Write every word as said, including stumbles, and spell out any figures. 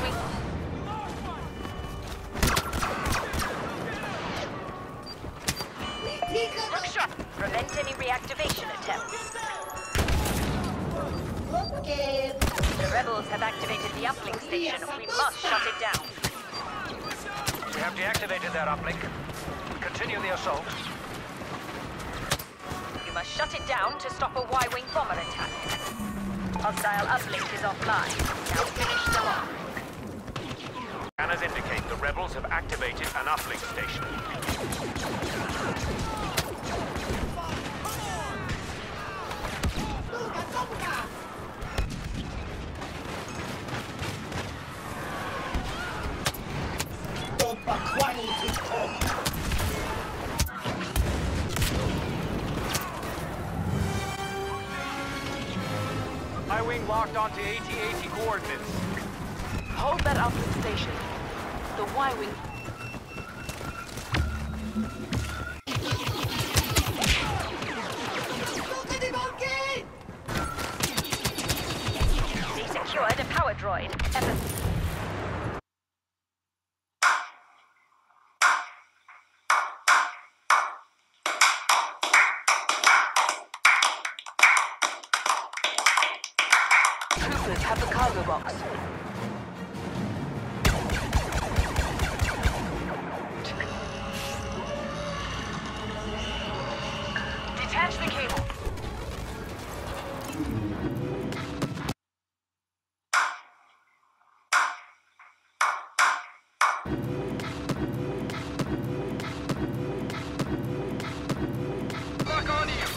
Y-wing. Rookshot, prevent any reactivation attempts. Okay. The rebels have activated the uplink station. We must shut it down. We have deactivated their uplink. Continue the assault. You must shut it down to stop a Y-wing bomber attack. Hostile uplink is offline. Now finish them off. Scanners indicate the rebels have activated an uplink station. Y-wing locked onto A T eighty coordinates. Hold that uplink station. The Y-wing... They secured a power droid. Evan. Troopers have the cargo box. Detach the cable. Lock on to you.